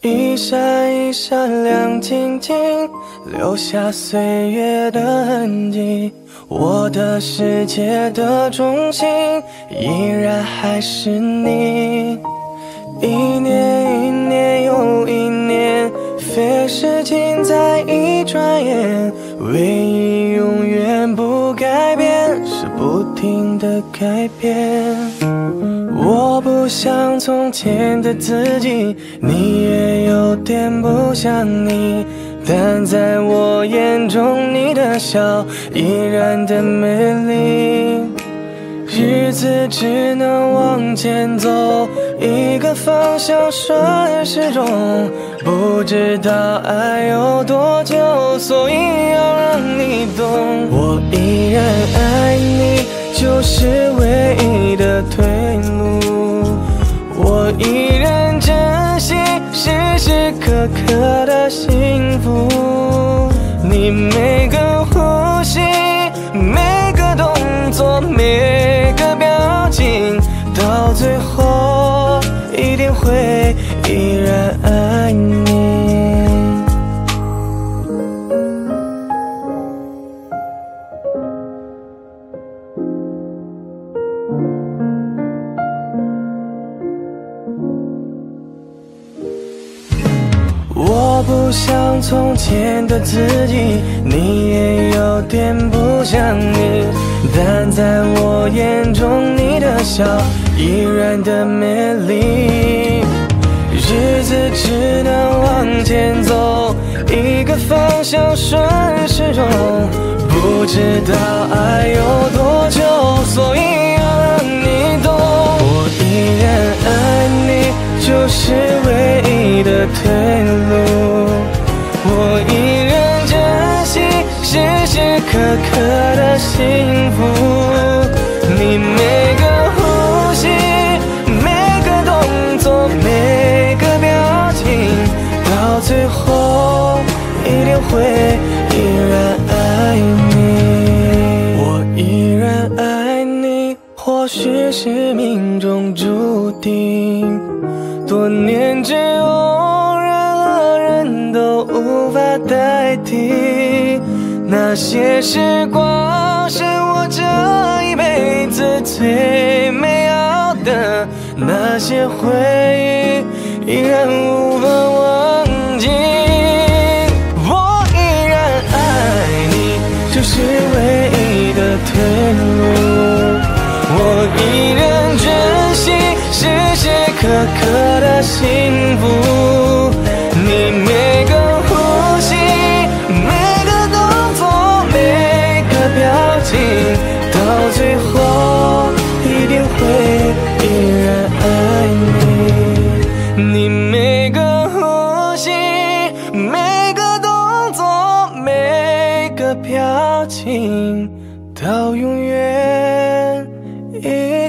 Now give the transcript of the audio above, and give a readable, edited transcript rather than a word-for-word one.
一闪一闪亮晶晶，留下岁月的痕迹。我的世界的中心，依然还是你。一年一年又一年，飞逝尽在一转眼。唯一永远不改变，是不停的改变。我不像从前的自己，你也有点不像你，但在我眼中，你的笑依然的美丽。日子只能往前走，一个方向顺时钟。不知道爱有多久，所以要让你懂。我依然爱你，就是唯一的退路。我依然珍惜时时刻刻的幸福。你每个呼吸，每个动作，每个表情，到最后一定会依然爱你。我不像从前的自己，你也有点不像你，但在我眼中，你的笑依然的美丽。日子只能往前走，一个方向顺时钟。不知道爱有多久，所以要让你懂。我依然爱你，就是唯一的退路。我依然珍惜时时刻刻的幸福。你每个呼吸，每个动作，每个表情，到最后一定会依然爱你。我依然爱你，或许是命中注定。多年之后，任何人都无法代替。那些时光是我这一辈子最美好的，那些回忆依然无法忘记。我依然爱你，就是唯一的退路。我依然珍惜时时刻刻的幸福。你每个呼吸，每个动作，每个表情，到最后一定会依然爱你。你每个呼吸，每个动作，每个表情，到永远。